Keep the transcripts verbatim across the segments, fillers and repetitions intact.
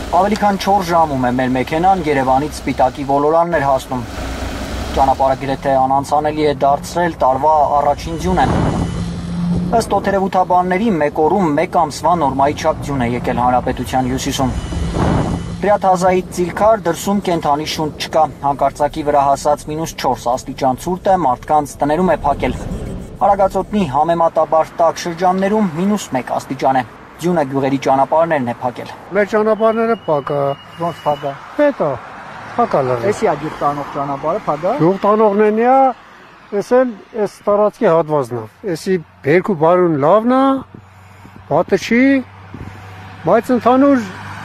Ավելի քան չորս ժամում է մեր մեքենան Երևանից Սպիտակի ոլորանն էր հասնում։ Ճանապարհը գրեթե անանցանելի է դարձրել տարվա առաջին ձյունը։ Ըստ օդերևութաբանների մեկ օրում մեկ ամսվա նորմայի չափ ձյուն է եկել հանրապետության հյուսիսում։ Հրյաթազայից Ծիլքար դրսում կենթանի շունչ չկա, հանկարծակի վրա հասած մինուս չորս աստիճան ցուրտը մարդկանց տներում է փակել։ Արագածոտնի համեմատաբար տաք շրջաններում մինուս մեկ աստիճան է։ Ձյունը գյուղերի ճանապարհներն է փակել։ Մեր ճանապարհները փակ է։ Ոնց փակ է։ Հետո փակալը։ Էսի է գյուղ տանող ճանապարհը փակ է։ Գյուղ տանողներն է, էս էլ էս տարածքի հատվածն է։ Էսի բերքու բարուն լավն է, վատը չի, բայց ընդհանուր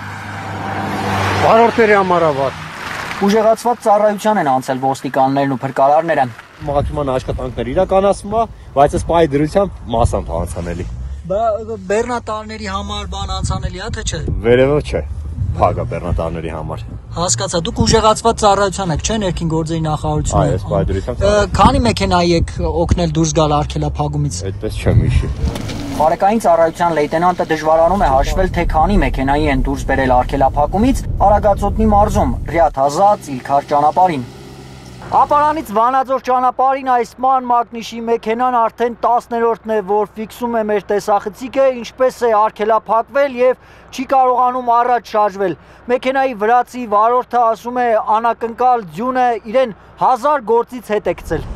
վարորդների համար է վատ։ Ուժեղացված ծառայության են անցել ոստիկաններն ու փրկարարները։ Մաքսիմալ աշխատանքներ իրականացվում է, բայց այս պահի դրությամբ մասամբ անցանելի։ Բեռնատարների համար բան անցանելի է, թե չէ։ Վերևը չէ, փակ է բեռնատարների համար։ Հասկացա, դուք ուժեղացված ծառայության եք, չէ՞, ներքին գործերի նախարարությունը։ Այո, այս պահի դրությամբ։ Քանի մեքենայի եք օգնել դուրս գալ արգելափակումից։ Այդպես չեմ հիշի։ Բարեկային ծառայության լեյտենանտը դժվարանում է հաշվել, թե քանի մեքենայի են դուրս բերել արգելափակումից Արագածոտնի մարզում, Հրյաթազա Ծիլքար ճանապարհին։ Ապարանից Վանաձոր ճանապարհին այս ման մագնիշի մեքենան արդեն տասներորդն է, որ ֆիքսում է մեր տեսախցիկը, ինչպես է արգելափակվել եւ չի կարողանում առաջ շարժվել։ Մեքենայի վրացի վարորդը ասում է, անակնկալ ձյունը իրեն հազար գործից հետ է գցել։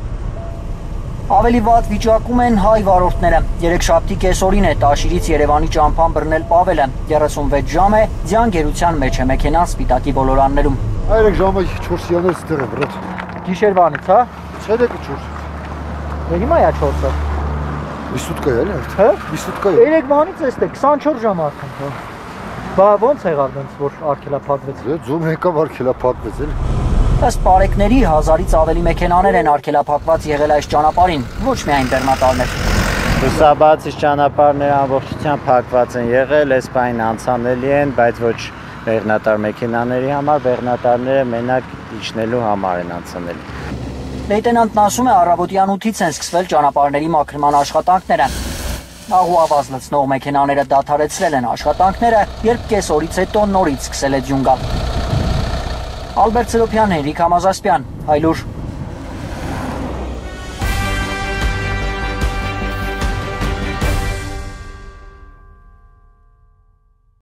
Ավելի վատ վիճակում են հայ վարորդները։ Երեքշաբթի կեսօրին է Տաշիրից Երևանի ճամփան բռնել Պավելը։ երեսունվեց ժամ է, ձյան գերության մեջ է մեքենան Սպիտակի ոլորաններում։ Այրեք ժամը չորս յանից դեռ է բրոդ։ Գիշերվանից, հա։ Ցերեկը չորս։ Դե հիմա է չորսը։ մի սուտկա է, հա։ մի սուտկա է։ Երեկվանից էստե քսանչորս ժամ արդեն։ Բա ո՞նց եղավ դենց որ արգելափակվեց։ Դե ձում եկավ արգելափակվեց էլ։ Ըստ բարեկների հազարից ավելի մեքենաներ են արգելափակված եղել այս ճանապարհին, ոչ միայն բեռնատարներ։ Լուսաբացիչ ճանապարհները ամբողջությամբ փակված են եղել, այս պահին անցանելի են, բայց ոչ բեռնատար մեքենաների համար, բեռնատարները մենակ իջնելու համար են անցանելի։ Լեյտենանտն ասում է, առավոտյան ութից են սկսվել ճանապարհների մաքրման աշխատանքները։ Աղուավազ լցնող մեքենաները դադարեցրել են աշխատանքները, երբ կեսօրից հետո նորից սկսել է ձյուն գալ։ Ալբերտ Սերոբյան, Հենրիկ Համազասպյան, Հայլուր։